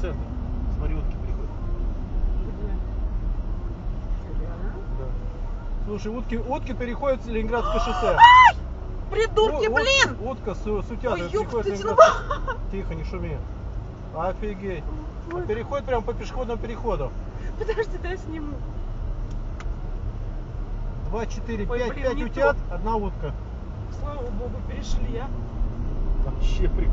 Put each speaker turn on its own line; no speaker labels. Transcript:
центр. Смотри, утки приходят.
Где? Реально?
Да. Слушай, утки переходят с Ленинградское шоссе.
Придурки, блин!
Утка с утята
Ой,
переходит
ёптать,
Ленинградское. Тихо, не шуми. Офигеть.
Ой.
Переходит прямо по пешеходному переходу.
Подожди, дай сниму.
2, 4,
Ой,
5,
блин,
5
не
утят,
то.
одна утка.
Слава богу, перешли, а.
Вообще прикольно.